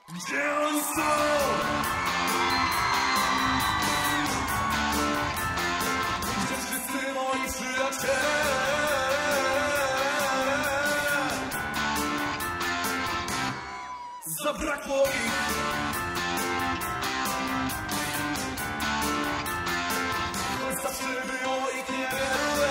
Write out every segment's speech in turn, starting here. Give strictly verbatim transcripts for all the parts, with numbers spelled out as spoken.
Gdzie oni są? Gdzie wszyscy moi przyjaciele? Zabrakło ich. Choć zawsze było ich niewiele.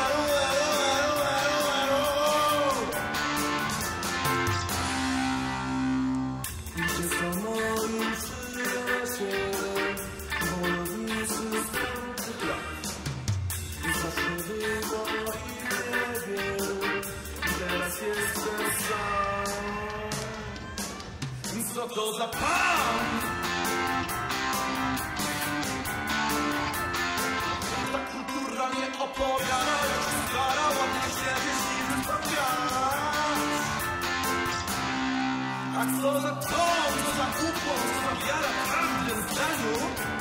Gdzie są moi przyjaciele? Wojownicy z tamtych lat. Zawsze było ich niewiele. Teraz jestem sam. Co to za pan? Ta kultura nie opowiada, jak się stara, ładnie się wyślimy sprawiać. A co za to, co za ukłon, co za wiara w każdym zdaniu?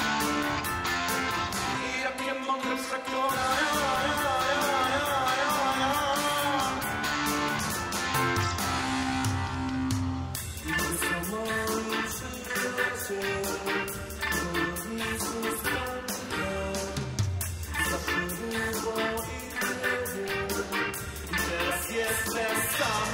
I jakie mądre przekonania. Jestem sam.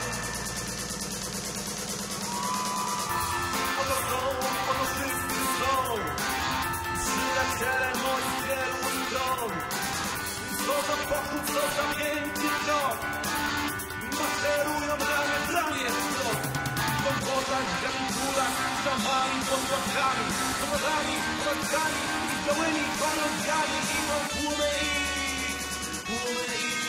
Oto są, oto wszyscy są przyjaciele moich wielu stron. Co za pochód, co za miękki krok, maszerują ramię w ramię w krok. W wąwozach, garniturach, szamami, podkładkami, komorami, kolankami i białymi chorągiami. I mam tłumy ich, tłumy ich.